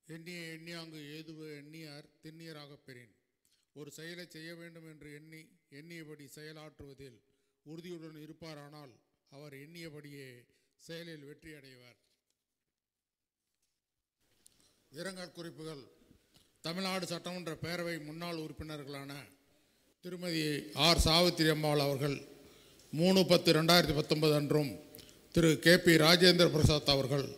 எண்ணிய எண்ணியாங்கு ஏதுவ எண்ணியார் திண்ணியராகப் பெறின். ஒரு செயலை செய்ய வேண்டும் என்று எண்ணியபடி செயலாற்றுவதில் உறுதியுடன் இருப்பாரானால் அவர் எண்ணியபடியே செயலில் வெற்றி அடைவார். இரங்கல் குறிப்புகள். தமிழ்நாடு சட்டமன்ற பேரவை முன்னாள் உறுப்பினர்களான திருமதி ஆர். சாவித்திரி அம்மாள் அவர்கள் 3/10/2019 அன்றும், திரு கே.பி. ராஜேந்திர பிரசாத் அவர்கள்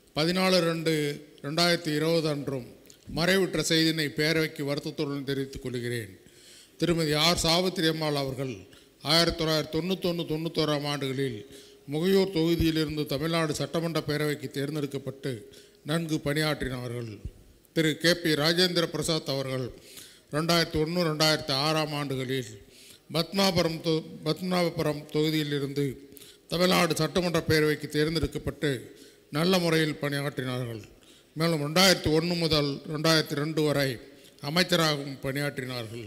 14/2/2020 அன்றும் மறைவுற்ற செய்தியினை பேரவைக்கு வருத்தத்துடன் தெரிவித்துக் கொள்கிறேன். திருமதி ஆர். சாவித்திரி அம்மாள் அவர்கள் 1991-91 ஆண்டுகளில் முகையூர் தொகுதியிலிருந்து தமிழ்நாடு சட்டமன்ற பேரவைக்கு தேர்ந்தெடுக்கப்பட்டு நன்கு பணியாற்றினவர்கள். திரு கே.பி. ராஜேந்திர பிரசாத் அவர்கள் 2001-2006 ஆண்டுகளில் பத்மநாபபுரம் தொகுதியிலிருந்து தமிழ்நாடு சட்டமன்ற பேரவைக்கு தேர்ந்தெடுக்கப்பட்டு நல்ல முறையில் பணியாற்றினார்கள். மேலும் 2001 முதல் 2002 வரை அமைச்சராகவும் பணியாற்றினார்கள்.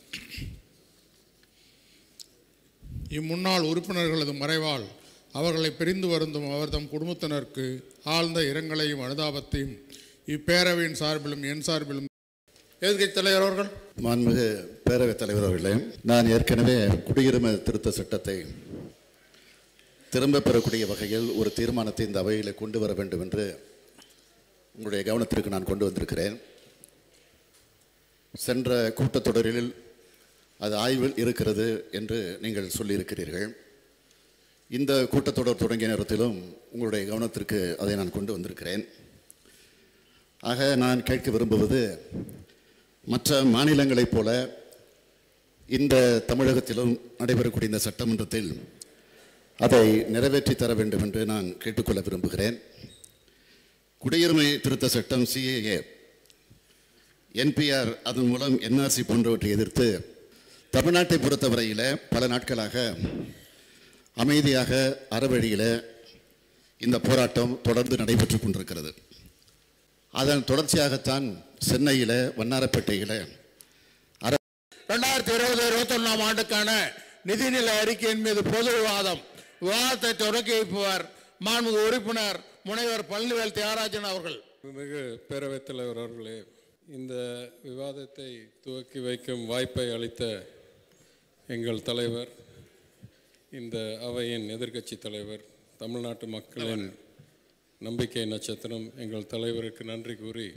இம்முன்னாள் உறுப்பினர்களது மறைவால் அவர்களை பிரிந்து வருந்தும் அவர்தம் குடும்பத்தினருக்கு ஆழ்ந்த இரங்கலையும் அனுதாபத்தையும் இப்பேரவையின் சார்பிலும் என் சார்பிலும் எதிர்க்கட்சித் தலைவர் அவர்கள். மாண்புமிகு பேரவைத் தலைவர் அவர்களே, நான் ஏற்கனவே குடியுரிமை திருத்த சட்டத்தை திரும்ப பெறக்கூடிய வகையில் ஒரு தீர்மானத்தை இந்த அவையில் கொண்டு வர வேண்டும் என்று உங்களுடைய கவனத்திற்கு நான் கொண்டு வந்திருக்கிறேன். சென்ற கூட்டத்தொடரில் அது ஆய்வில் இருக்கிறது என்று நீங்கள் சொல்லியிருக்கிறீர்கள். இந்த கூட்டத்தொடர் தொடங்கிய நேரத்திலும் உங்களுடைய கவனத்திற்கு அதை நான் கொண்டு வந்திருக்கிறேன். ஆக நான் கேட்க விரும்புவது, மற்ற மாநிலங்களைப் போல இந்த தமிழகத்திலும் நடைபெறக்கூடிய இந்த சட்டமன்றத்தில் அதை நிறைவேற்றி தர வேண்டும் என்று நான் கேட்டுக்கொள்ள விரும்புகிறேன். குடியுரிமை திருத்த சட்டம் CAA, NPR, அதன் மூலம் NRC போன்றவற்றை எதிர்த்து தமிழ்நாட்டை பொறுத்தவரையில் பல நாட்களாக அமைதியாக அறவழியில் இந்த போராட்டம் தொடர்ந்து நடைபெற்று கொண்டிருக்கிறது. அதன் தொடர்ச்சியாகத்தான் சென்னையில் வண்ணாரப்பேட்டையில் 2020-21 ஆண்டுக்கான நிதிநிலை அறிக்கையின் மீது பொது விவாதத்தை தொடக்கி வைப்பவர் மாண்புமிகு உறுப்பினர் முனைவர் பழனிவேல் தியாகராஜன் அவர்கள். மிகு பேரவைத் தலைவர் அவர்களே, இந்த விவாதத்தை துவக்கி வைக்கும் வாய்ப்பை அளித்த எங்கள் தலைவர், இந்த அவையின் எதிர்க்கட்சி தலைவர், தமிழ்நாட்டு மக்களின் நம்பிக்கை நட்சத்திரம் எங்கள் தலைவருக்கு நன்றி கூறி,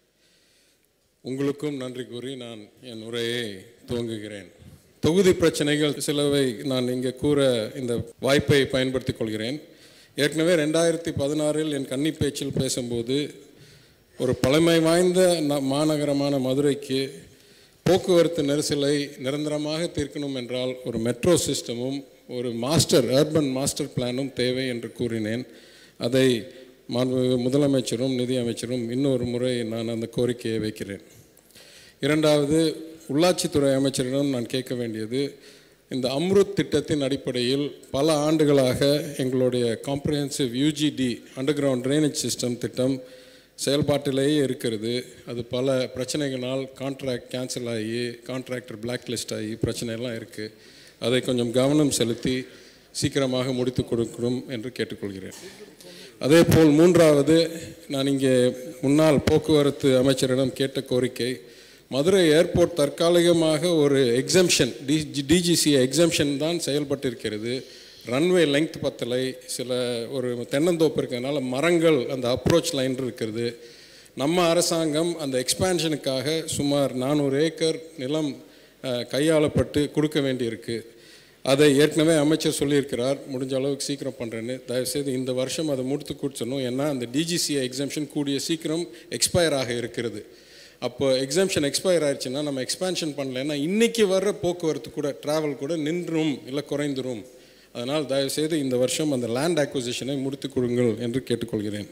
உங்களுக்கும் நன்றி கூறி நான் என் உரையை துவங்குகிறேன். தொகுதி பிரச்சனைகள் சிலவை நான் இங்கே கூற இந்த வாய்ப்பை பயன்படுத்திக் கொள்கிறேன். ஏற்கனவே 2016 என் கன்னி பேச்சில் பேசும்போது, ஒரு பழமை வாய்ந்த மாநகரமான மதுரைக்கு போக்குவரத்து நெரிசலை நிரந்தரமாக தீர்க்கணும் என்றால் ஒரு மெட்ரோ சிஸ்டமும் ஒரு அர்பன் மாஸ்டர் பிளானும் தேவை என்று கூறினேன். அதை முதலமைச்சரும் நிதியமைச்சரும் இன்னொரு முறை நான் அந்த கோரிக்கையை வைக்கிறேன். இரண்டாவது, உள்ளாட்சித்துறை அமைச்சரிடம் நான் கேட்க வேண்டியது, இந்த அம்ருத் திட்டத்தின் அடிப்படையில் பல ஆண்டுகளாக எங்களுடைய comprehensive UGD underground drainage system திட்டம் செயல்பாட்டிலேயே இருக்கிறது. அது பல பிரச்சனைகளால் கான்ட்ராக்ட் கேன்சல் ஆகி கான்ட்ராக்டர் பிளாக் லிஸ்ட் ஆகி பிரச்சனைலாம் இருக்குது. அதை கொஞ்சம் கவனம் செலுத்தி சீக்கிரமாக முடித்து கொடுக்கணும் என்று கேட்டுக்கொள்கிறேன். அதே போல் மூன்றாவது, நான் இங்கே முன்னாள் போக்குவரத்து அமைச்சரிடம் கேட்ட கோரிக்கை, மதுரை ஏர்போர்ட் தற்காலிகமாக ஒரு எக்ஸம்ஷன், DGCA எக்ஸம்ஷன் தான் செயல்பட்டிருக்கிறது. ரன்வே லெங்த் பத்தலை, ஒரு தென்னந்தோப்பு இருக்கிறதுனால மரங்கள் அந்த அப்ரோச் லைன் இருக்கிறது. நம்ம அரசாங்கம் அந்த எக்ஸ்பேன்ஷனுக்காக சுமார் 400 ஏக்கர் நிலம் கையாளப்பட்டு கொடுக்க வேண்டியிருக்கு. அதை ஏற்கனவே அமைச்சர் சொல்லியிருக்கிறார், முடிஞ்ச அளவுக்கு சீக்கிரம் பண்ணுறேன்னு. தயவுசெய்து இந்த வருஷம் அதை முடித்து கொடுத்துடணும். ஏன்னா அந்த DGCA எக்ஸம்ஷன் கூடிய சீக்கிரம் எக்ஸ்பயர் ஆக இருக்கிறது. அப்போ எக்ஸம்ஷன் எக்ஸ்பயர் ஆயிடுச்சுன்னா நம்ம எக்ஸ்பேன்ஷன் பண்ணலைன்னா இன்றைக்கி வர்ற போக்குவரத்து கூட, ட்ராவல் கூட நின்றும் இல்லை குறைந்துரும். அதனால் தயவுசெய்து இந்த வருஷம் அந்த லேண்ட் அக்விசிஷனை முடித்து கொடுங்கள் என்று கேட்டுக்கொள்கிறேன்.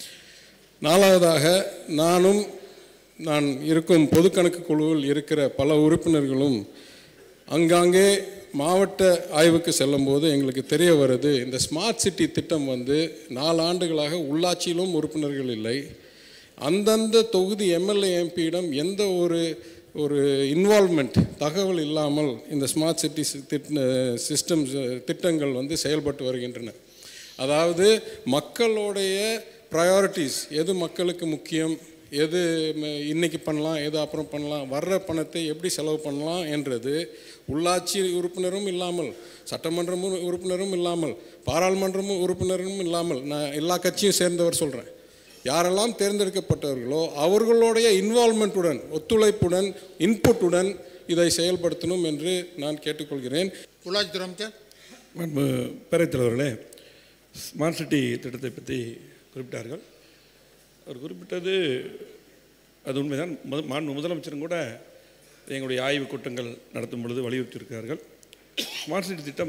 நாலாவதாக, நான் இருக்கும் பொது கணக்கு குழுவில் இருக்கிற பல உறுப்பினர்களும் அங்காங்கே மாவட்ட ஆய்வுக்கு செல்லும்போது எங்களுக்கு தெரிய வருது, இந்த ஸ்மார்ட் சிட்டி திட்டம் 4 ஆண்டுகளாக உள்ளாட்சியிலும் உறுப்பினர்கள் இல்லை. அந்தந்த தொகுதி MLA MP-இடம் எந்த ஒரு இன்வால்வ்மெண்ட் தகவல் இல்லாமல் இந்த ஸ்மார்ட் சிட்டி திட்டங்கள் செயல்பட்டு வருகின்றன. அதாவது மக்களுடைய ப்ரையாரிட்டிஸ், எது மக்களுக்கு முக்கியம், எது இன்னைக்கு பண்ணலாம், எது அப்புறம் பண்ணலாம், வர்ற பணத்தை எப்படி செலவு பண்ணலாம் என்றது உள்ளாட்சி உறுப்பினரும் இல்லாமல், சட்டமன்ற உறுப்பினரும் இல்லாமல், பாராளுமன்ற உறுப்பினரும் இல்லாமல், நான் எல்லா கட்சியும் சேர்ந்தவர் சொல்கிறேன், யாரெல்லாம் தேர்ந்தெடுக்கப்பட்டவர்களோ அவர்களுடைய இன்வால்மெண்ட்டுடன், ஒத்துழைப்புடன், இன்புட்டுடன் இதை செயல்படுத்தணும் என்று நான் கேட்டுக்கொள்கிறேன். உள்ளாட்சித்துறை அமைச்சர். பேரவைத் தலைவர்களே, ஸ்மார்ட் சிட்டி திட்டத்தை பற்றி குறிப்பிட்டார்கள். அவர் குறிப்பிட்டது அது உண்மைதான். முதலமைச்சரும் கூட எங்களுடைய ஆய்வுக் கூட்டங்கள் நடத்தும் பொழுது வலியுறுத்தியிருக்கிறார்கள். ஸ்மார்ட் சிட்டி திட்டம்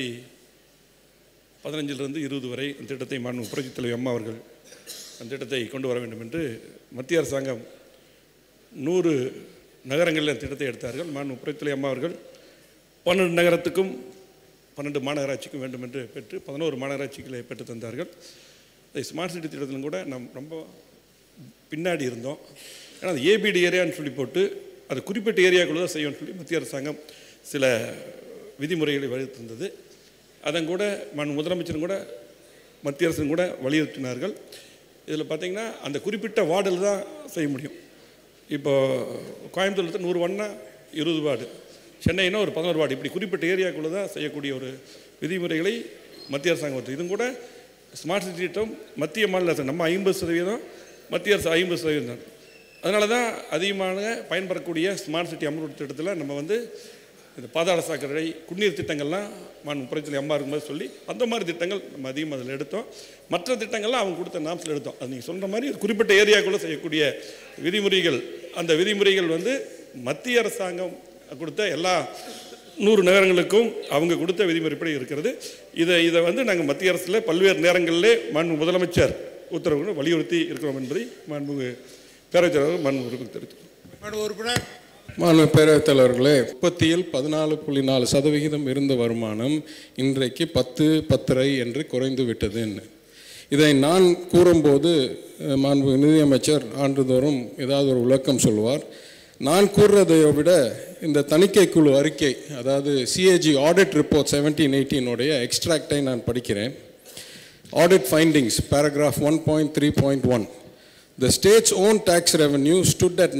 2015 20 வரை அந்த திட்டத்தை புரட்சித் தலைவர் அம்மா அவர்கள் அந்த திட்டத்தை கொண்டு வர வேண்டும் என்று மத்திய அரசாங்கம் 100 நகரங்களில் அந்த திட்டத்தை எடுத்தார்கள். புரட்சித் தலைவர் அம்மா அவர்கள் 12 நகரத்துக்கும் 12 மாநகராட்சிக்கும் வேண்டும் என்று பெற்று 11 மாநகராட்சிகளை பெற்று தந்தார்கள். ஸ்மார்ட் சிட்டி திட்டத்திலும் கூட நாம் ரொம்ப பின்னாடி இருந்தோம். ஏன்னா அது ஏபிடி ஏரியான்னு சொல்லி போட்டு அது குறிப்பிட்ட ஏரியாக்குள்ளே தான் செய்யணும்னு சொல்லி மத்திய அரசாங்கம் சில விதிமுறைகளை வலியுறுத்திருந்தது. அதன் கூட முதலமைச்சரும் கூட மத்திய அரசும் கூட வலியுறுத்தினார்கள். இதில் பார்த்திங்கன்னா அந்த குறிப்பிட்ட வார்டில் தான் செய்ய முடியும். இப்போது கோயம்புத்தூரில் 100 வார்டுனா 20 வார்டு, சென்னைனா ஒரு 11 வார்டு, இப்படி குறிப்பிட்ட ஏரியாக்குள்ளே தான் செய்யக்கூடிய ஒரு விதிமுறைகளை மத்திய அரசாங்கம் வருது. இதுவும் கூட ஸ்மார்ட் சிட்டி திட்டம் மத்திய மாநில அரசு நம்ம 50%, மத்திய அரசு 50% தான். அதனால தான் அதிகமான பயன்பெறக்கூடிய ஸ்மார்ட் சிட்டி அமல்படுத்த திட்டத்தில் நம்ம இந்த பாதாள சாக்கடை, குடிநீர் திட்டங்கள்லாம் புரட்சியில் அம்மா இருக்கும்போது சொல்லி அந்த மாதிரி திட்டங்கள் நம்ம அதிகமாக அதில் எடுத்தோம். மற்ற திட்டங்கள்லாம் அவங்க கொடுத்த நாம்ஸில் எடுத்தோம். அது நீங்கள் சொல்கிற மாதிரி குறிப்பிட்ட ஏரியாக்குள்ளே செய்யக்கூடிய விதிமுறைகள், அந்த விதிமுறைகள் மத்திய அரசாங்கம் கொடுத்த எல்லா 100 நகரங்களுக்கும் அவங்க கொடுத்த விதிமுறைப்படி இருக்கிறது. இதை நாங்கள் மத்திய அரசில் பல்வேறு நேரங்களிலே முதலமைச்சர் உத்தரவுகளை வலியுறுத்தி இருக்கிறோம் என்பதை பேரவைத் தலைவர் தெரிவித்துள்ளோம். பேரவைத் தலைவர்களே, உற்பத்தியில் 14.4% இருந்த வருமானம் இன்றைக்கு 10.5 என்று குறைந்து விட்டதுன்னு இதை நான் கூறும்போது நிதியமைச்சர் ஆண்டுதோறும் ஏதாவது ஒரு விளக்கம் சொல்வார். நான் கூறுறதை விட இந்த தணிக்கை குழு அறிக்கை, அதாவது CAG ஆடிட் ரிப்போர்ட் 17-18 எக்ஸ்ட்ராக்டை நான் படிக்கிறேன். Audit findings, paragraph 1.3.1. The state's own tax revenue stood at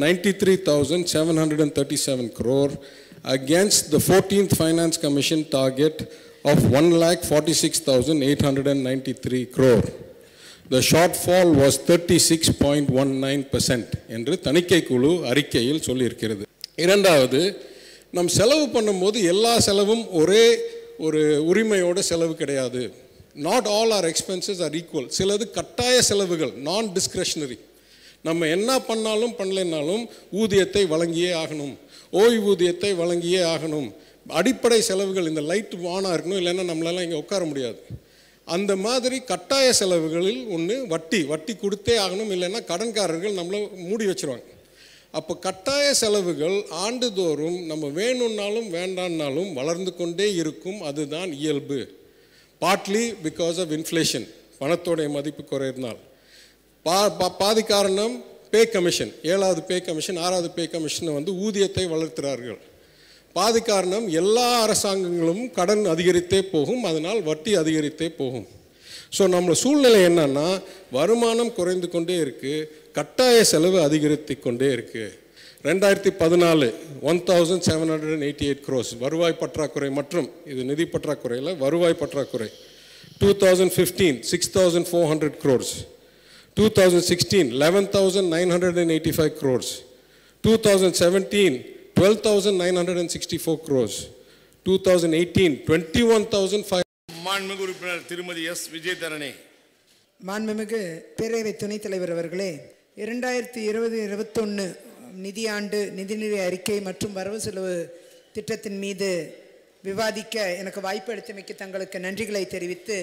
93,737 crore against the 14th Finance Commission target of 1,46,893 crore. The shortfall was 36.19% என்று தணிக்கை குழு அறிக்கையில் சொல்லியிருக்கிறது. இரண்டாவது, நம் செலவு பண்ணும்போது எல்லா செலவும் ஒரே ஒரு உரிமையோட செலவு கிடையாது. Not all our expenses are equal. சிலது கட்டாய செலவுகள், நான் டிஸ்கிரெஷனரி. நம்ம என்ன பண்ணாலும் பண்ணலைன்னாலும் ஊதியத்தை வழங்கியே ஆகணும், ஓய்வூதியத்தை வழங்கியே ஆகணும். அடிப்படை செலவுகள், இந்த லைட் ஆனாக இருக்கணும், இல்லைன்னா நம்மளால இங்கே உட்கார முடியாது. அந்த மாதிரி கட்டாய செலவுகளில் ஒன்று வட்டி கொடுத்தே ஆகணும், இல்லைன்னா கடன்காரர்கள் நம்மளை மூடி வச்சுருவாங்க. அப்போ கட்டாய செலவுகள் ஆண்டுதோறும் நம்ம வேணும்னாலும் வேண்டான்னாலும் வளர்ந்து கொண்டே இருக்கும். அதுதான் இயல்பு. பார்ட்லி பிகாஸ் ஆஃப் இன்ஃப்ளேஷன், பணத்தோடைய மதிப்பு குறையிறதுனால். பாதி காரணம் பே கமிஷன், 7வது பே கமிஷன் 6வது பே கமிஷனை ஊதியத்தை வளர்த்துறார்கள். பாதி காரணம் எல்லா அரசாங்கங்களும் கடன் அதிகரித்தே போகும், அதனால் வட்டி அதிகரித்தே போகும். ஸோ நம்ம சூழ்நிலை என்னன்னா, வருமானம் குறைந்து கொண்டே இருக்குது, கட்டாய செலவு அதிகரித்து கொண்டே இருக்குது. 2014 1788 crores வருவாய் பற்றாக்குறை, மற்றும் இது நிதி பற்றாக்குறையில் வருவாய் பற்றாக்குறை. 2015 6400 crores, 2016 11,985 crores, 2017 12,964 crores, 2018 21,500. மாண்புமிகு உறுப்பினர் திருமதி எஸ் விஜயதரணி. மாண்புமிகு பேரவை துணைத் தலைவர் அவர்களே, 2020-21 நிதியாண்டு நிதிநிலை அறிக்கை மற்றும் வரவு செலவு திட்டத்தின் மீது விவாதிக்க எனக்கு வாய்ப்பு அளித்தமைக்கு தங்களுக்கு நன்றிகளை தெரிவித்து,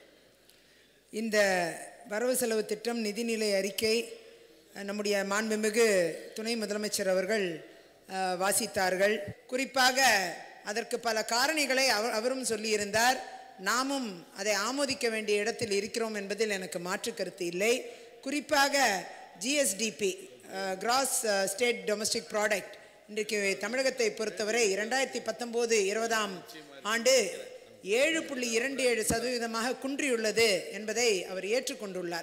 இந்த வரவு செலவு திட்டம் நிதிநிலை அறிக்கை நம்முடைய மாண்புமிகு துணை முதலமைச்சர் அவர்கள் வாசித்தார்கள். குறிப்பாக அதற்கு பல காரணிகளை அவரும் சொல்லியிருந்தார். நாமும் அதை ஆமோதிக்க வேண்டிய இடத்தில் இருக்கிறோம் என்பதில் எனக்கு மாற்று கருத்து இல்லை. குறிப்பாக GSDP, gross state domestic product, இன்றைக்கு தமிழகத்தை பொறுத்தவரை 2019-20 ஆண்டு 7.27% குன்றியுள்ளது என்பதை அவர் ஏற்றுக்கொண்டுள்ளார்.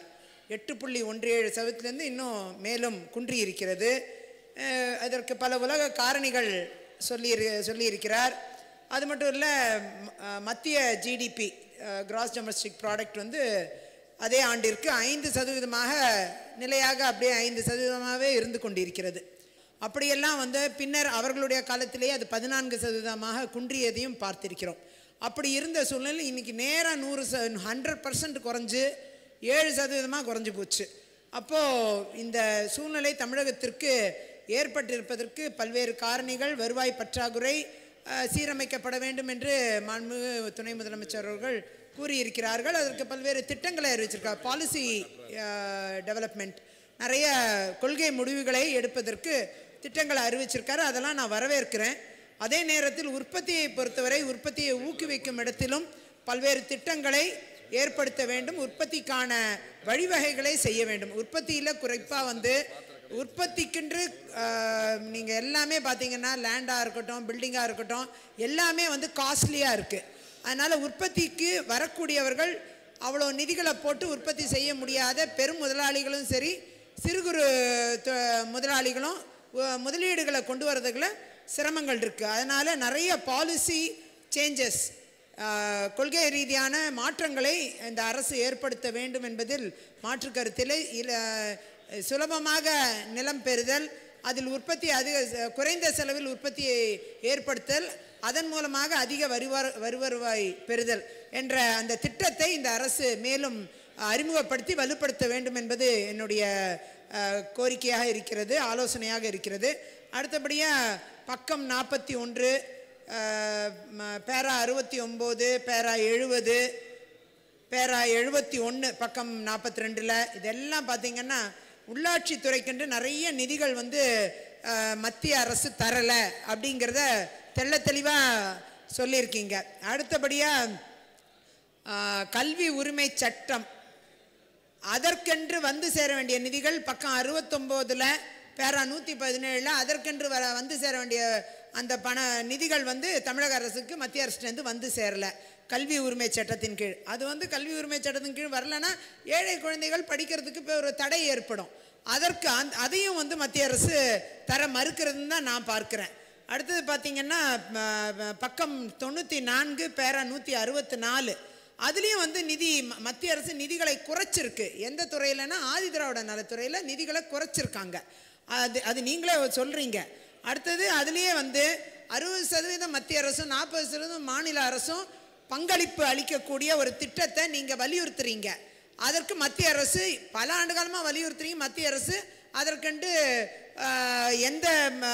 8.17% இன்னும் மேலும் குன்றியிருக்கிறது. அதற்கு பல உலக காரணிகள் சொல்லியிருக்கிறார். அது மட்டும் இல்லை, மத்திய ஜிடிபி கிராஸ் டொமஸ்டிக் ப்ராடக்ட் வந்து அதே ஆண்டிற்கு 5% நிலையாக அப்படியே 5%-ஆகவே இருந்து கொண்டிருக்கிறது. அப்படியெல்லாம் வந்து பின்னர் அவர்களுடைய காலத்திலேயே அது 14% குன்றியதையும் பார்த்திருக்கிறோம். அப்படி இருந்த சூழ்நிலை இன்னைக்கு நேராக 100% குறைஞ்சு 7% குறைஞ்சு போச்சு. அப்போது இந்த சூழ்நிலை தமிழகத்திற்கு ஏற்பட்டிருப்பதற்கு பல்வேறு காரணிகள், வருவாய் பற்றாக்குறை, சீரமைக்கப்பட வேண்டும் என்று மாண்புமிகு துணை முதலமைச்சர் அவர்கள் கூறியிருக்கிறார்கள். அதற்கு பல்வேறு திட்டங்களை அறிவிச்சிருக்கார். பாலிசி டெவலப்மெண்ட், நிறைய கொள்கை முடிவுகளை எடுப்பதற்கு திட்டங்களை அறிவிச்சிருக்காரு. அதெல்லாம் நான் வரவேற்கிறேன். அதே நேரத்தில் உற்பத்தியை பொறுத்தவரை உற்பத்தியை ஊக்குவிக்கும் இடத்திலும் பல்வேறு திட்டங்களை ஏற்படுத்த வேண்டும். உற்பத்திக்கான வழிவகைகளை செய்ய வேண்டும். உற்பத்தியில் குறிப்பாக வந்து உற்பத்திக்கென்று நீங்கள் எல்லாமே பார்த்தீங்கன்னா லேண்டாக இருக்கட்டும், பில்டிங்காக இருக்கட்டும், எல்லாமே வந்து காஸ்ட்லியாக இருக்குது. அதனால் உற்பத்திக்கு வரக்கூடியவர்கள் அவ்வளோ நிதிகளை போட்டு உற்பத்தி செய்ய முடியாத பெரும் முதலாளிகளும் சரி, சிறு குறு முதலாளிகளும் முதலீடுகளை கொண்டு வரதுக்குள்ள சிரமங்கள் இருக்குது. அதனால் நிறைய பாலிசி சேஞ்சஸ், கொள்கை ரீதியான மாற்றங்களை இந்த அரசு ஏற்படுத்த வேண்டும் என்பதில் மாற்று கருத்திலே. சுலபமாக நிலம் பெறுதல், அதில் உற்பத்தி குறைந்த செலவில் உற்பத்தியை ஏற்படுத்தல், அதன் மூலமாக அதிக வருவாய் பெறுதல் என்ற அந்த திட்டத்தை இந்த அரசு மேலும் அறிமுகப்படுத்தி வலுப்படுத்த வேண்டும் என்பது என்னுடைய கோரிக்கையாக இருக்கிறது, ஆலோசனையாக இருக்கிறது. அடுத்தபடியாக பக்கம் 41, பேரா 69, பேரா 70, பேரா 71, பக்கம் 42 இதெல்லாம் பார்த்திங்கன்னா உள்ளாட்சித்துறைக்கென்று நிறைய நிதிகள் வந்து மத்திய அரசு தரலை அப்படிங்கிறத தெள்ள தெளிவாக சொல்லியிருக்கீங்க. அடுத்தபடியாக கல்வி உரிமை சட்டம், அதற்கென்று வந்து சேர வேண்டிய நிதிகள் பக்கம் 69, பேரா 117 அதற்கென்று வந்து சேர வேண்டிய அந்த நிதிகள் வந்து தமிழக அரசுக்கு மத்திய அரசுலேருந்து வந்து சேரலை கல்வி உரிமை சட்டத்தின் கீழ். அது வந்து கல்வி உரிமை சட்டத்தின் கீழ் வரலைன்னா ஏழை குழந்தைகள் படிக்கிறதுக்கு இப்போ ஒரு தடை ஏற்படும். அதற்கு அதையும் வந்து மத்திய அரசு தர மறுக்கிறதுன்னு தான் நான் பார்க்குறேன். அடுத்தது பார்த்திங்கன்னா பக்கம் 94, பேரா 164 அதுலேயும் வந்து மத்திய அரசு நிதிகளை குறைச்சிருக்கு. எந்த துறையிலன்னா ஆதி திராவிட நலத்துறையில் நிதிகளை குறைச்சிருக்காங்க. அது நீங்களே சொல்கிறீங்க. அடுத்தது அதுலேயே வந்து 60% மத்திய அரசும் 40% மாநில அரசும் பங்களிப்பு அளிக்கக்கூடிய ஒரு திட்டத்தை நீங்கள் வலியுறுத்துறீங்க. அதற்கு மத்திய அரசு பல ஆண்டு காலமாக வலியுறுத்துறீங்க. மத்திய அரசு அதற்கென்று எந்த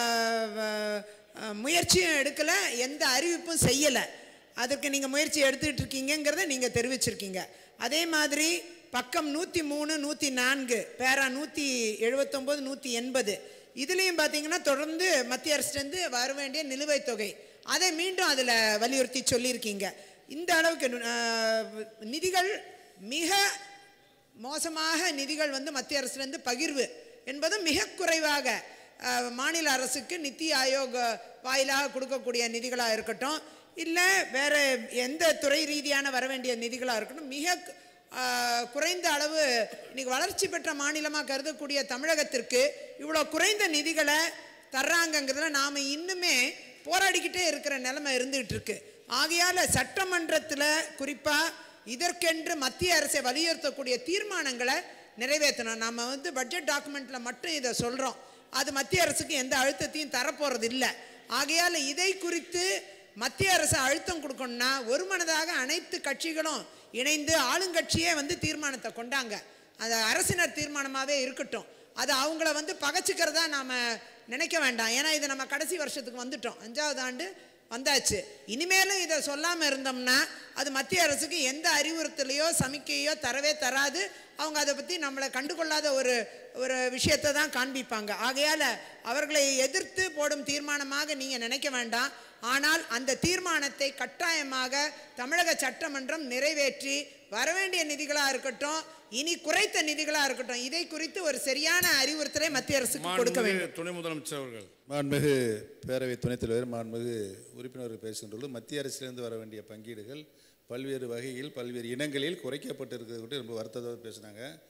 முயற்சியும் எடுக்கலை, எந்த அறிவிப்பும் செய்யலை. அதற்கு நீங்கள் முயற்சி எடுத்துக்கிட்டு இருக்கீங்கிறத நீங்கள் தெரிவிச்சிருக்கீங்க. அதே மாதிரி பக்கம் 103, 104, பேரா 179, 180 இதுலேயும் பார்த்தீங்கன்னா தொடர்ந்து மத்திய அரசுலேருந்து வர வேண்டிய நிலுவைத் தொகை அதை மீண்டும் அதில் வலியுறுத்தி சொல்லியிருக்கீங்க. இந்த அளவுக்கு நிதிகள் மிக மோசமாக நிதிகள் வந்து மத்திய அரசுலேருந்து பகிர்வு என்பது மிக குறைவாக மாநில அரசுக்கு நித்தி ஆயோக் வாயிலாக கொடுக்கக்கூடிய நிதிகளாக இருக்கட்டும், இல்லை வேறு எந்த துறை ரீதியான வர வேண்டிய நிதிகளாக இருக்கட்டும், மிக குறைந்த அளவு. இன்னைக்கு வளர்ச்சி பெற்ற மாநிலமாக கருதக்கூடிய தமிழகத்திற்கு இவ்வளோ குறைந்த நிதிகளை தர்றாங்கங்கிறதுல நாம் இன்னுமே போராடிக்கிட்டே இருக்கிற நிலைமை இருந்துகிட்டு இருக்கு. ஆகையால் சட்டமன்றத்தில் குறிப்பாக இதற்கென்று மத்திய அரசை வலியுறுத்தக்கூடிய தீர்மானங்களை நிறைவேற்றணும். நம்ம வந்து பட்ஜெட் டாக்குமெண்ட்டில் மட்டும் இதை சொல்கிறோம், அது மத்திய அரசுக்கு எந்த அழுத்தத்தையும் தரப்போகிறது இல்லை. ஆகையால் இதை குறித்து மத்திய அரசு அழுத்தம் கொடுக்கணும்னா ஒருமனதாக அனைத்து கட்சிகளும் இணைந்து ஆளுங்கட்சியே வந்து தீர்மானத்தை கொண்டாங்க. அது அரசினர் தீர்மானமாகவே இருக்கட்டும். அது அவங்கள வந்து பகைச்சிக்கிறதா நாம் நினைக்க வேண்டாம். ஏன்னா இது நம்ம கடைசி வருஷத்துக்கு வந்துட்டோம், 5வது ஆண்டு வந்தாச்சு. இனிமேலும் இதை சொல்லாமல் இருந்தோம்னா அது மத்திய அரசுக்கு எந்த அறிவுறுத்தலையோ சமிக்கையோ தரவே தராது. அவங்க அதை பற்றி நம்மளை கண்டுகொள்ளாத ஒரு விஷயத்தை தான் காண்பிப்பாங்க. ஆகையால் அவர்களை எதிர்த்து போடும் தீர்மானமாக நீங்கள் நினைக்க வேண்டாம். ஆனால் அந்த தீர்மானத்தை கட்டாயமாக தமிழக சட்டமன்றம் நிறைவேற்றி வரவேண்டிய நிதிகளாக இருக்கட்டும், இனி குறைத்த நிதிகளாக இருக்கட்டும், இதை குறித்து ஒரு சரியான அறிவுறுத்தலை மத்திய அரசுக்கு கொடுக்க வேண்டும். துணை முதலமைச்சர் அவர்கள். மாண்புமிகு பேரவை துணைத் தலைவர், மாண்புமிகு உறுப்பினர்கள் பேசுகின்றபோது மத்திய அரசிலிருந்து வர வேண்டிய பங்கீடுகள் பல்வேறு வகையில் பல்வேறு இனங்களில் குறைக்கப்பட்டு இருக்கிறது ரொம்ப வருத்தத்தோடு பேசினாங்க.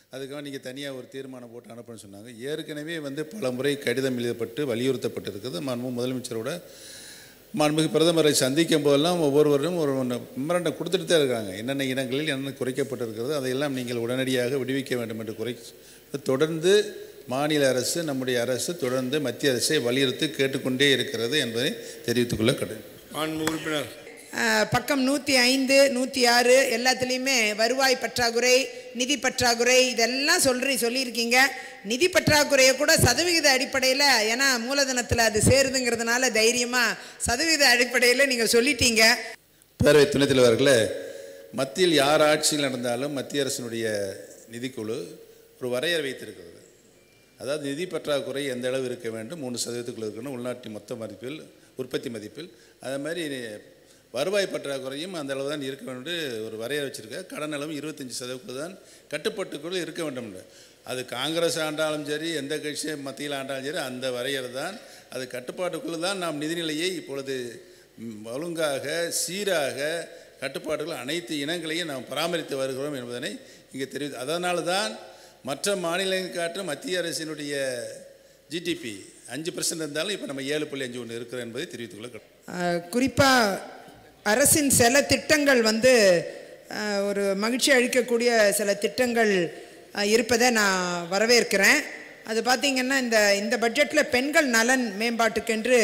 அதுக்காக நீங்கள் தனியாக ஒரு தீர்மானம் போட்டு அனுப்பணும்னு சொன்னாங்க. ஏற்கனவே பல முறை கடிதம் எழுதப்பட்டு வலியுறுத்தப்பட்டிருக்கிறது. மாண்பு முதலமைச்சரோட மாண்புமிகு பிரதமரை சந்திக்கும் போதெல்லாம் ஒவ்வொருவரும் ஒரு மெமரண்டம் கொடுத்துட்டு தான் இருக்காங்க. என்னென்ன இடங்களில் என்னென்ன குறைக்கப்பட்டிருக்கிறது அதையெல்லாம் நீங்கள் உடனடியாக விடுவிக்க வேண்டும் என்று தொடர்ந்து மாநில அரசு, நம்முடைய அரசு தொடர்ந்து மத்திய அரசை வலியுறுத்தி கேட்டுக்கொண்டே இருக்கிறது என்பதை தெரிவித்துக்கொள்ள கடமை. மாண்பு உறுப்பினர் பக்கம் 105, 106 எல்லாத்துலேயுமே வருவாய் பற்றாக்குறை, நிதி பற்றாக்குறை இதெல்லாம் சொல்லியிருக்கீங்க. நிதி பற்றாக்குறையை கூட சதவிகித அடிப்படையில், ஏன்னா மூலதனத்தில் அது சேருதுங்கிறதுனால தைரியமாக சதவிகித அடிப்படையில் நீங்கள் சொல்லிட்டீங்க. பேரவை துணைத் தலைவர்களே, மத்தியில் யார் ஆட்சியில் நடந்தாலும் மத்திய அரசினுடைய நிதிக்குழு ஒரு வரையறை வைத்திருக்கிறது. அதாவது நிதி பற்றாக்குறை எந்த அளவு இருக்க வேண்டும், 3% இருக்கணும் உள்நாட்டு மொத்த மதிப்பில், உற்பத்தி மதிப்பில். அதே மாதிரி வருவாய் பற்றாக்குறையும் அந்த அளவு தான் இருக்க வேண்டும் என்று ஒரு வரையறை வச்சுருக்க. கடன் அளவும் 25% தான் கட்டுப்பாட்டுக்குள் இருக்க வேண்டும். அது காங்கிரஸ் ஆண்டாலும் சரி, எந்த கட்சி மத்தியில் ஆண்டாலும் சரி, அந்த வரையறை தான். அது கட்டுப்பாட்டுக்குள் தான் நாம் நிதிநிலையை இப்பொழுது ஒழுங்காக சீராக கட்டுப்பாடுகள் அனைத்து இனங்களையும் நாம் பராமரித்து வருகிறோம் என்பதனை இங்கே தெரிவித்து, அதனால தான் மற்ற மாநிலங்கள் காட்டும் மத்திய அரசினுடைய ஜிடிபி 5% இருந்தாலும் இப்போ நம்ம 7.51 இருக்கிறோம் என்பதை தெரிவித்துக்கொள்ள. குறிப்பாக அரசின் சில திட்டங்கள் ஒரு மகிழ்ச்சி அளிக்கக்கூடிய சில திட்டங்கள் இருப்பதை நான் வரவேற்கிறேன். அது பார்த்திங்கன்னா இந்த பட்ஜெட்டில் பெண்கள் நலன் மேம்பாட்டுக்கென்று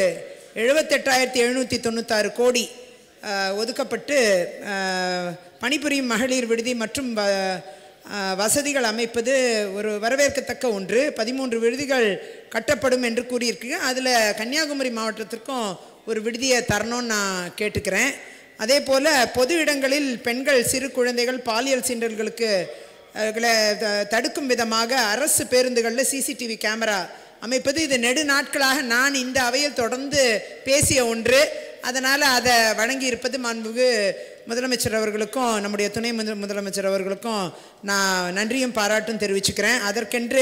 78,796 கோடி ஒதுக்கப்பட்டு பணிபுரியும் மகளிர் விடுதி மற்றும் வசதிகள் அமைப்பது ஒரு வரவேற்கத்தக்க ஒன்று. 13 விடுதிகள் கட்டப்படும் என்று கூறியிருக்கு. அதில் கன்னியாகுமரி மாவட்டத்திற்கும் ஒரு விடுதியை தரணும்னு நான் கேட்டுக்கிறேன். அதே போல் பொது இடங்களில் பெண்கள், சிறு குழந்தைகள் பாலியல் சீண்டல்களுக்கு தடுக்கும் விதமாக அரசு பேருந்துகளில் சிசிடிவி கேமரா அமைப்பது, இது நெடு நாட்களாக நான் இந்த அவையில் தொடர்ந்து பேசிய ஒன்று. அதனால் அதை வழங்கி இருப்பது மாண்புமிகு முதலமைச்சர் அவர்களுக்கும் நம்முடைய துணை முதலமைச்சர் அவர்களுக்கும் நான் நன்றியும் பாராட்டும் தெரிவிச்சுக்கிறேன். அதற்கென்று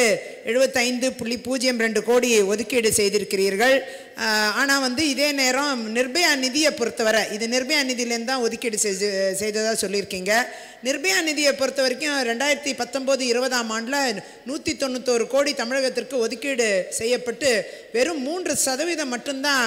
75.02 கோடி ஒதுக்கீடு செய்திருக்கிறீர்கள். ஆனால் இதே நேரம் நிர்பயா நிதியை பொறுத்தவரை, இது நிர்பயா நிதியிலேருந்து தான் ஒதுக்கீடு செய்ததாக சொல்லியிருக்கீங்க. நிர்பயா நிதியை பொறுத்த வரைக்கும் 2019-20 ஆண்டில் 191 கோடி தமிழகத்திற்கு ஒதுக்கீடு செய்யப்பட்டு வெறும் 3% மட்டும்தான்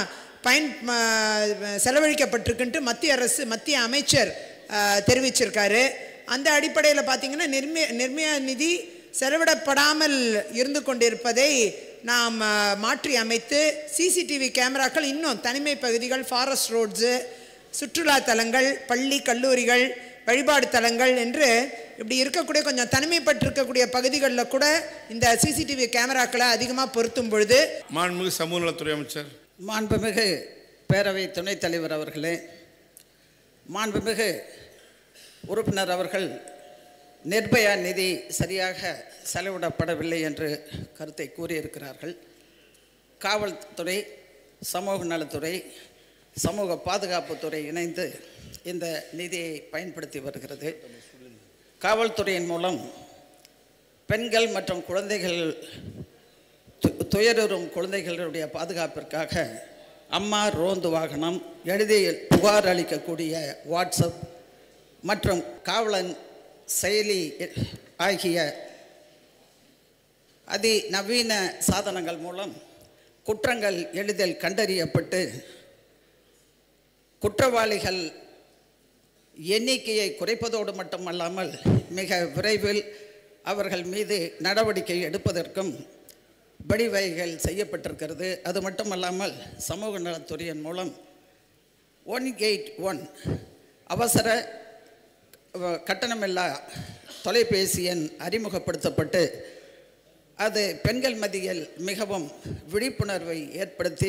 செலவழிக்கப்பட்டிருக்குன்ட்டு மத்திய அமைச்சர் தெரிவிச்சிருக்காரு. அந்த அடிப்படையில் பார்த்திங்கன்னா நிர்பயா நிதி செலவிடப்படாமல் இருந்து கொண்டிருப்பதை நாம் மாற்றி அமைத்து சிசிடிவி கேமராக்கள் இன்னும் தனிமை பகுதிகள், ஃபாரஸ்ட் ரோட்ஸு, சுற்றுலா தலங்கள், பள்ளி கல்லூரிகள், வழிபாடு தலங்கள் என்று இப்படி இருக்கக்கூடிய கொஞ்சம் தனிமைப்பட்டிருக்கக்கூடிய பகுதிகளில் கூட இந்த சிசிடிவி கேமராக்களை அதிகமாக பொருத்தும் பொழுது. மாண்புமிகு சமூக நலத்துறை அமைச்சர். மாண்புமிகு பேரவை துணைத் தலைவர் அவர்களே, மாண்புமிகு உறுப்பினர் அவர்கள் நிர்பயா நிதி சரியாக செலவிடப்படவில்லை என்று கருத்தை கூறியிருக்கிறார்கள். காவல்துறை, சமூக நலத்துறை, சமூக பாதுகாப்புத்துறை இணைந்து இந்த நிதியை பயன்படுத்தி வருகிறது. காவல்துறையின் மூலம் பெண்கள் மற்றும் குழந்தைகள், துயருறும் குழந்தைகளுடைய பாதுகாப்பிற்காக அம்மா ரோந்து வாகனம், எளிதில் புகார் அளிக்கக்கூடிய வாட்ஸ்அப் மற்றும் காவலன் செயலி ஆகிய அதிநவீன சாதனங்கள் மூலம் குற்றங்கள் எளிதில் கண்டறியப்பட்டு குற்றவாளிகள் எண்ணிக்கையை குறைப்பதோடு மட்டுமல்லாமல் மிக விரைவில் அவர்கள் மீது நடவடிக்கை எடுப்பதற்கும் வழிவகைகள் செய்யப்பட்டிருக்கிறது. அது மட்டுமல்லாமல் சமூக நலத்துறையின் மூலம் 181 அவசர கட்டணமில்லா தொலைபேசி எண் அறிமுகப்படுத்தப்பட்டு அது பெண்கள் மத்தியில் மிகவும் விழிப்புணர்வை ஏற்படுத்தி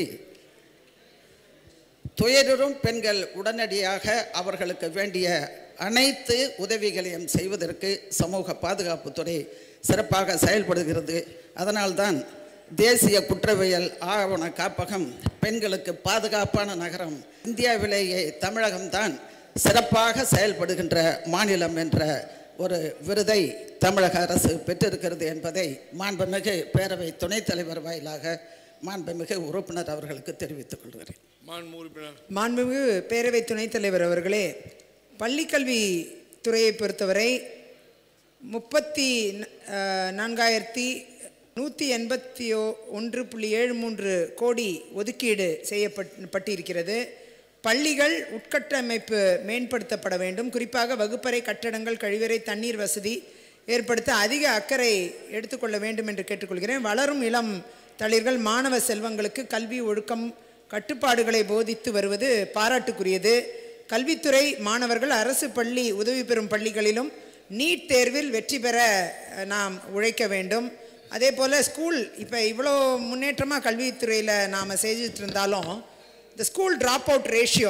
துயருறும் பெண்கள் உடனடியாக அவர்களுக்கு வேண்டிய அனைத்து உதவிகளையும் செய்வதற்கு சமூக பாதுகாப்புத்துறை சிறப்பாக செயல்படுகிறது. அதனால்தான் தேசிய குற்றவியல் ஆவண காப்பகம் பெண்களுக்கு பாதுகாப்பான நகரம், இந்தியாவிலேயே தமிழகம்தான் சிறப்பாக செயல்படுகின்ற மாநிலம் என்ற ஒரு விருதை தமிழக அரசு பெற்றிருக்கிறது என்பதை மாண்புமிகு பேரவை துணைத் தலைவர் வாயிலாக மாண்புமிகு உறுப்பினர் அவர்களுக்கு தெரிவித்துக் கொள்கிறேன். மாண்புமிகு பேரவை துணைத் தலைவர் அவர்களே, பள்ளிக்கல்வி துறையை பொறுத்தவரை 34,181.73 கோடி ஒதுக்கீடு செய்யப்பட்டிருக்கிறது. பள்ளிகள் உட்கட்டமைப்பு மேம்படுத்தப்பட வேண்டும். குறிப்பாக வகுப்பறை, கட்டடங்கள், கழிவறை, தண்ணீர் வசதி ஏற்படுத்த அதிக அக்கறை எடுத்துக்கொள்ள வேண்டும் என்று கேட்டுக்கொள்கிறேன். வளரும் இளம் தளிர்கள் மாணவ செல்வங்களுக்கு கல்வி, ஒழுக்கம், கட்டுப்பாடுகளை போதித்து வருவது பாராட்டுக்குரியது. கல்வித்துறை மாணவர்கள் அரசு பள்ளி, உதவி பெறும் பள்ளிகளிலும் நீட் தேர்வில் வெற்றி பெற நாம் உழைக்க வேண்டும். அதே போல் ஸ்கூல், இப்போ இவ்வளோ முன்னேற்றமாக கல்வித்துறையில் நாம் செஞ்சுட்டு இருந்தாலும் இந்த ஸ்கூல் ட்ராப் அவுட் ரேஷியோ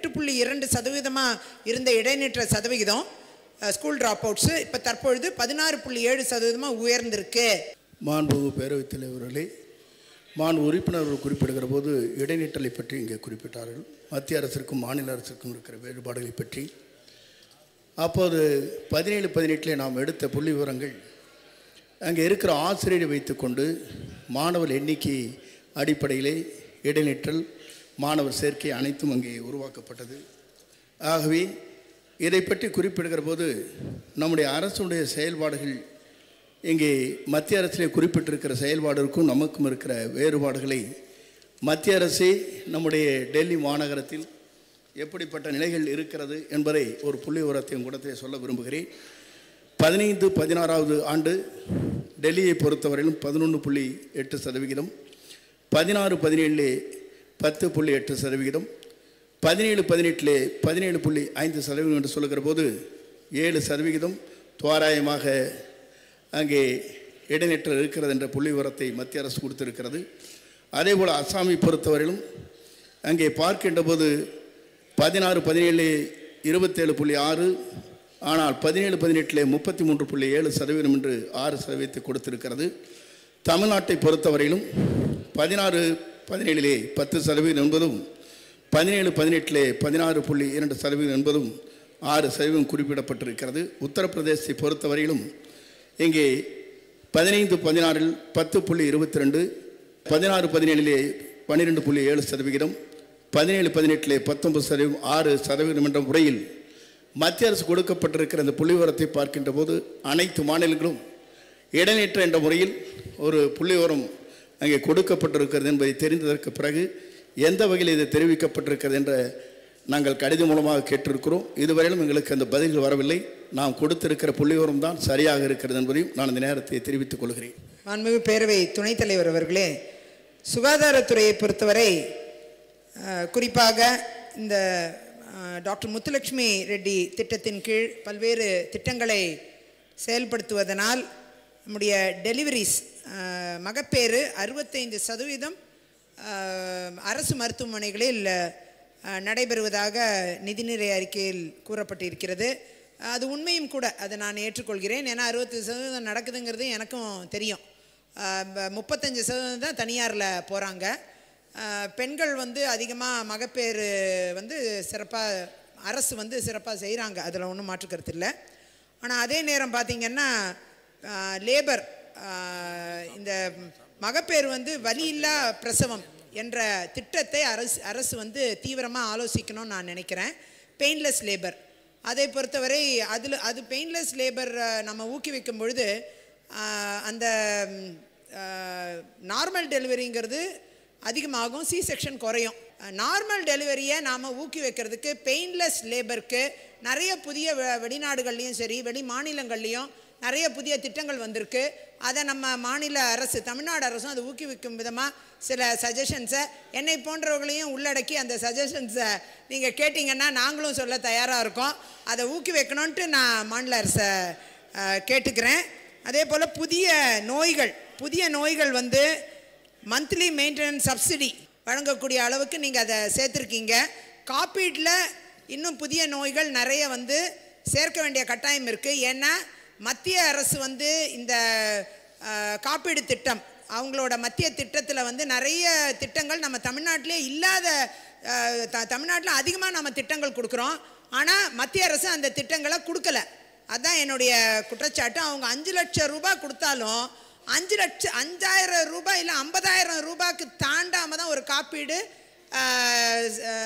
8.2% இருந்த இடைநிற்ற சதவிகிதம் ஸ்கூல் ட்ராப் அவுட்ஸு இப்போ தற்பொழுது 16.7% உயர்ந்திருக்கு. மாண்பு பேரவைத் தலைவர்களே, மாண்பு உறுப்பினர்கள் குறிப்பிடுகிற போது இடைநிற்றலை பற்றி இங்கே குறிப்பிட்டார்கள். மத்திய அரசிற்கும் மாநில அரசிற்கும் இருக்கிற வேறுபாடுகளை பற்றி. அப்போது 17-18 நாம் எடுத்த புள்ளி விவரங்கள் அங்கே இருக்கிற ஆசிரியரை வைத்துக்கொண்டு மாணவர் எண்ணிக்கை அடிப்படையிலே இடைநிற்றல், மாணவர் சேர்க்கை அனைத்தும் அங்கே உருவாக்கப்பட்டது. ஆகவே இதை பற்றி குறிப்பிடுகிற போது நம்முடைய அரசுடைய செயல்பாடுகள் இங்கே மத்திய அரசிலே குறிப்பிட்டிருக்கிற செயல்பாடுக்கும் நமக்கும் இருக்கிற வேறுபாடுகளை மத்திய அரசே நம்முடைய டெல்லி மாநகரத்தில் எப்படிப்பட்ட நிலைகள் இருக்கிறது என்பதை ஒரு புள்ளி விவரத்தையும் கூட சொல்ல விரும்புகிறேன். 15-16வது ஆண்டு டெல்லியை பொறுத்தவரையிலும் 11.8%, 16-17 10.8%, 17-18 17.5% என்று சொல்லுகிற போது 7% தோராயமாக அங்கே இடைநிற்றல் இருக்கிறது என்ற புள்ளி விவரத்தை மத்திய அரசு கொடுத்திருக்கிறது. அதே போல் அஸ்ஸாமை பொறுத்தவரையிலும் அங்கே பார்க்கின்ற போது 16-17 27.6, ஆனால் 17-18 33.7% என்று 6% கொடுத்திருக்கிறது. தமிழ்நாட்டை பொறுத்தவரையிலும் 16-17 10% என்பதும் 17-18 16.2% என்பதும் 6% குறிப்பிடப்பட்டிருக்கிறது. உத்தரப்பிரதேசத்தை பொறுத்தவரையிலும் இங்கே 15-16 10.22, 16-17 12.7%, 17-18 19%, 6% என்ற முறையில் மத்திய அரசு கொடுக்கப்பட்டிருக்கிற இந்த புள்ளி விவரத்தை பார்க்கின்ற போது அனைத்து மாநிலங்களும் இடைநிற்ற என்ற முறையில் ஒரு புள்ளி விவரம் அங்கே கொடுக்கப்பட்டிருக்கிறது என்பதை தெரிந்ததற்கு பிறகு எந்த வகையில் இது தெரிவிக்கப்பட்டிருக்கிறது என்ற நாங்கள் கடிதம் மூலமாக கேட்டிருக்கிறோம். இதுவரையிலும் எங்களுக்கு அந்த பதில்கள் வரவில்லை. நாம் கொடுத்திருக்கிற புள்ளி விவரம் தான் சரியாக இருக்கிறது என்பதையும் நான் இந்த நேரத்தை தெரிவித்துக் கொள்கிறேன். மாண்புமிகு பேரவை துணைத் தலைவர் அவர்களே, சுகாதாரத்துறையை பொறுத்தவரை குறிப்பாக இந்த டாக்டர் முத்துலட்சுமி ரெட்டி திட்டத்தின் கீழ் பல்வேறு திட்டங்களை செயல்படுத்துவதனால் நம்முடைய டெலிவரிஸ் மகப்பேறு 65% அரசு மருத்துவமனைகளில் நடைபெறுவதாக நிதிநிலை அறிக்கையில் கூறப்பட்டிருக்கிறது. அது உண்மையும் கூட, அதை நான் ஏற்றுக்கொள்கிறேன். ஏன்னா 60% நடக்குதுங்கிறது எனக்கும் தெரியும். 35% தான் தனியாரில் போகிறாங்க. பெண்கள் அதிகமாக மகப்பேறு சிறப்பாக அரசு சிறப்பாக செய்கிறாங்க, அதில் ஒன்றும் மாற்றுக்கருத்து இல்லை. ஆனால் அதே நேரம் பார்த்திங்கன்னா லேபர், இந்த மகப்பேறு வலியில்லா பிரசவம் என்ற திட்டத்தை அரசு தீவிரமாக ஆலோசிக்கணும்னு நான் நினைக்கிறேன். பெயின்லெஸ் லேபர் அதை பொறுத்தவரை அது பெயின்லெஸ் லேபர் நம்ம ஊக்குவிக்கும் பொழுது அந்த நார்மல் டெலிவரிங்கிறது அதிகமாகும், சி செக்ஷன் குறையும். நார்மல் டெலிவரியை நாம் ஊக்குவிக்கிறதுக்கு பெயின்லெஸ் லேபருக்கு நிறைய புதிய வெளிநாடுகள்லேயும் சரி வெளி மாநிலங்கள்லேயும் நிறைய புதிய திட்டங்கள் வந்திருக்கு. அதை நம்ம மாநில அரசு, தமிழ்நாடு அரசும் அதை ஊக்குவிக்கும் விதமாக சில சஜஷன்ஸை என்னை போன்றவர்களையும் உள்ளடக்கி அந்த சஜஷன்ஸை நீங்கள் கேட்டிங்கன்னா நாங்களும் சொல்ல தயாராக இருக்கோம். அதை ஊக்குவிக்கணுன்ட்டு நான் மாநில அரசை கேட்டுக்கிறேன். அதே போல் புதிய நோய்கள் மந்த்லி மெயின்டெனன்ஸ் சப்சிடி வழங்கக்கூடிய அளவுக்கு நீங்கள் அதை சேர்த்துருக்கீங்க. காப்பீட்டில் இன்னும் புதிய நோய்கள் நிறைய சேர்க்க வேண்டிய கட்டாயம் இருக்குது. ஏன்னா மத்திய அரசு இந்த காப்பீடு திட்டம், அவங்களோட மத்திய திட்டத்தில் நிறைய திட்டங்கள் நம்ம தமிழ்நாட்டிலே இல்லாத, தமிழ்நாட்டில் அதிகமாக நம்ம திட்டங்கள் கொடுக்குறோம். ஆனால் மத்திய அரசு அந்த திட்டங்களை கொடுக்கல. அதுதான் என்னுடைய குற்றச்சாட்டு. அவங்க 5 லட்சம் ரூபாய் கொடுத்தாலும் 5,000 ரூபாய் இல்லை 50,000 ரூபாய்க்கு தாண்டாமல் தான் ஒரு காப்பீடு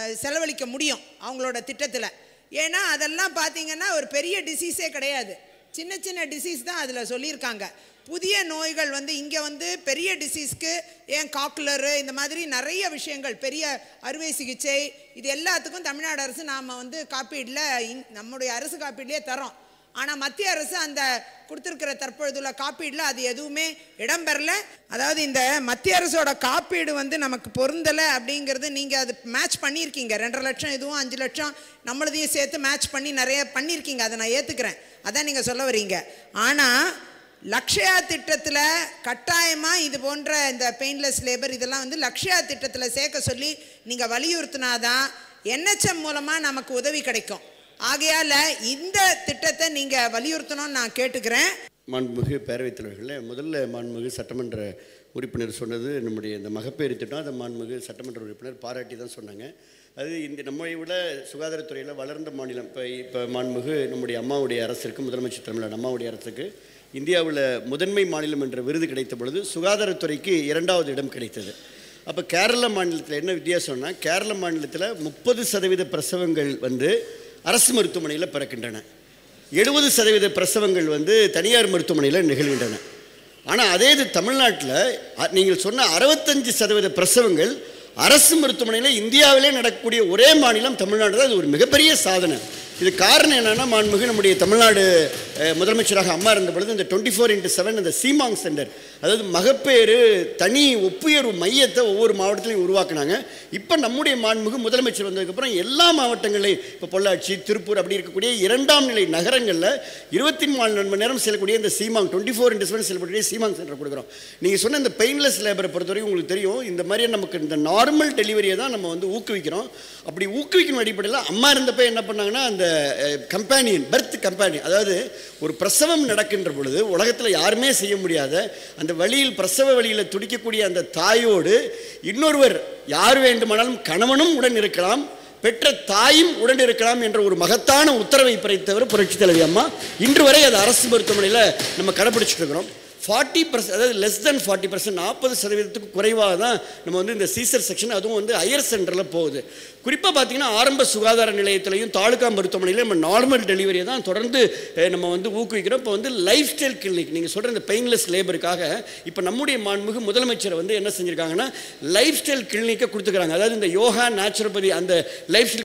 செலவழிக்க முடியும் அவங்களோட திட்டத்தில். ஏன்னா அதெல்லாம் பார்த்தீங்கன்னா ஒரு பெரிய டிசீஸே கிடையாது. சின்ன சின்ன டிசீஸ் தான் அதில் சொல்லியிருக்காங்க. புதிய நோய்கள் வந்து இங்கே வந்து பெரிய டிசீஸ்க்கு ஏன் காக்குலரு இந்த மாதிரி நிறைய விஷயங்கள், பெரிய அறுவை சிகிச்சை, இது எல்லாத்துக்கும் தமிழ்நாடு அரசு நாம் வந்து காப்பீடில் நம்முடைய அரசு காப்பீட்லேயே தரோம். ஆனால் மத்திய அரசு அந்த கொடுத்துருக்கிற தற்பொழுதுள்ள காப்பீடில் அது எதுவுமே இடம்பெறல. அதாவது இந்த மத்திய அரசோட காப்பீடு வந்து நமக்கு பொருந்தலை அப்படிங்கிறது நீங்கள் அது மேட்ச் பண்ணியிருக்கீங்க. 2.5 லட்சம் இதுவும் 5 லட்சம் நம்மளதையும் சேர்த்து மேட்ச் பண்ணி நிறைய பண்ணியிருக்கீங்க. அதை நான் ஏற்றுக்கிறேன். அதான் நீங்கள் சொல்ல வரீங்க. ஆனால் லக்ஷயா திட்டத்தில் கட்டாயமாக இது போன்ற இந்த பெயின்லெஸ் லேபர் இதெல்லாம் வந்து லக்ஷயா திட்டத்தில் சேர்க்க சொல்லி நீங்கள் வலியுறுத்தினாதான் NHM மூலமாக நமக்கு உதவி கிடைக்கும். ஆகையால் இந்த திட்டத்தை நீங்கள் வலியுறுத்தணும்னு நான் கேட்டுக்கிறேன். மாண்புமிகு பேரவைத் தலைவர்களே, முதல்ல மாண்புமிகு சட்டமன்ற உறுப்பினர் சொன்னது நம்முடைய இந்த மகப்பேறு திட்டம். அதை மாண்புமிகு சட்டமன்ற உறுப்பினர் பாராட்டி தான் சொன்னாங்க. அது இந்த நம்மை விட சுகாதாரத்துறையில் வளர்ந்த மாநிலம். இப்போ மாண்புமிகு நம்முடைய அம்மாவுடைய அரசுக்கு, முதலமைச்சர் தலைமையிலான அம்மாவுடைய அரசுக்கு இந்தியாவில் முதன்மை மாநிலம் என்ற விருது கிடைத்த பொழுது சுகாதாரத்துறைக்கு 2வது இடம் கிடைத்தது. அப்போ கேரள மாநிலத்தில் என்ன வித்தியாசம்னா, கேரள மாநிலத்தில் 30% பிரசவங்கள் வந்து அரசு மருத்துவமனையில் பிறக்கின்றன, 70% பிரசவங்கள் வந்து தனியார் மருத்துவமனையில் நிகழ்கின்றன. ஆனால் அதே இது தமிழ்நாட்டில் நீங்கள் சொன்ன 65% பிரசவங்கள் அரசு மருத்துவமனையில் இந்தியாவிலே நடக்கக்கூடிய ஒரே மாநிலம் தமிழ்நாடு தான். இது ஒரு மிகப்பெரிய சாதனை. இது காரணம் என்னென்னா, மாண்புமிகு நம்முடைய தமிழ்நாடு முதலமைச்சராக அம்மா இருந்த பொழுது இந்த 24x7 இந்த சீமாங் சென்டர், அதாவது மகப்பேறு தனி ஒப்புயர்வு மையத்தை ஒவ்வொரு மாவட்டத்திலையும் உருவாக்குனாங்க. இப்போ நம்முடைய மாண்புமிகு முதலமைச்சர் வந்ததுக்கப்புறம் எல்லா மாவட்டங்களையும், இப்போ பொள்ளாச்சி, திருப்பூர் அப்படி இருக்கக்கூடிய 2ஆம் நிலை நகரங்களில் 24 மணி நேரம் செல்லக்கூடிய இந்த சீமாங் 24x7 செல்லக்கூடிய சீமாங் சென்டர் கொடுக்குறோம். நீங்கள் சொன்ன இந்த பெயின்லெஸ் லேபரை பொறுத்தவரைக்கும் உங்களுக்கு தெரியும், இந்த மாதிரி நமக்கு இந்த நார்மல் டெலிவரியை தான் நம்ம வந்து ஊக்குவிக்கிறோம். அப்படி ஊக்குவிக்கும் அடிப்படையில் அம்மா இருந்தப்போ என்ன பண்ணாங்கன்னா, அந்த கம்பேனியன் பர்த் கம்பேனியன், அதாவது ஒரு பிரசவம் நடக்கின்ற பொழுது உலகத்தில் யாருமே செய்ய முடியாத அந்த வழியில் பிரசவ வழியில் துடிக்கக்கூடிய அந்த தாயோடு இன்னொருவர் யார் வேண்டுமானாலும் கணவனும் உடன் இருக்கலாம், பெற்ற தாயும் உடன் இருக்கலாம் என்ற ஒரு மகத்தான உத்தரவை பிறப்பித்தவர் புரட்சி தலைவி அம்மா. இன்று வரை அது அரசு மருத்துவமனையில் நம்ம கடைப்பிடிச்சிட்டு இருக்கிறோம். 40%, அதாவது லெஸ் தென் 40%, 40% குறைவாக தான் நம்ம வந்து இந்த சீசர் செக்ஷன், அதுவும் வந்து ஹையர் சென்டரில் போகுது. குறிப்பாக பார்த்தீங்கன்னா ஆரம்ப சுகாதார நிலையத்திலையும் தாலுகா மருத்துவமனையிலையும் நம்ம நார்மல் டெலிவரியை தான் தொடர்ந்து நம்ம வந்து ஊக்குவிக்கிறோம். இப்போ வந்து லைஃப் ஸ்டைல் கிளினிக், நீங்கள் சொல்கிற இந்த பெயின்லெஸ் லேபருக்காக இப்போ நம்முடைய மாண்புமிகு முதலமைச்சர் வந்து என்ன செஞ்சுருக்காங்கன்னா, லைஃப் ஸ்டைல் கிளினிக்கை கொடுத்துக்கிறாங்க. அதாவது இந்த யோகா, நேச்சுரோபதி, அந்த லைஃப்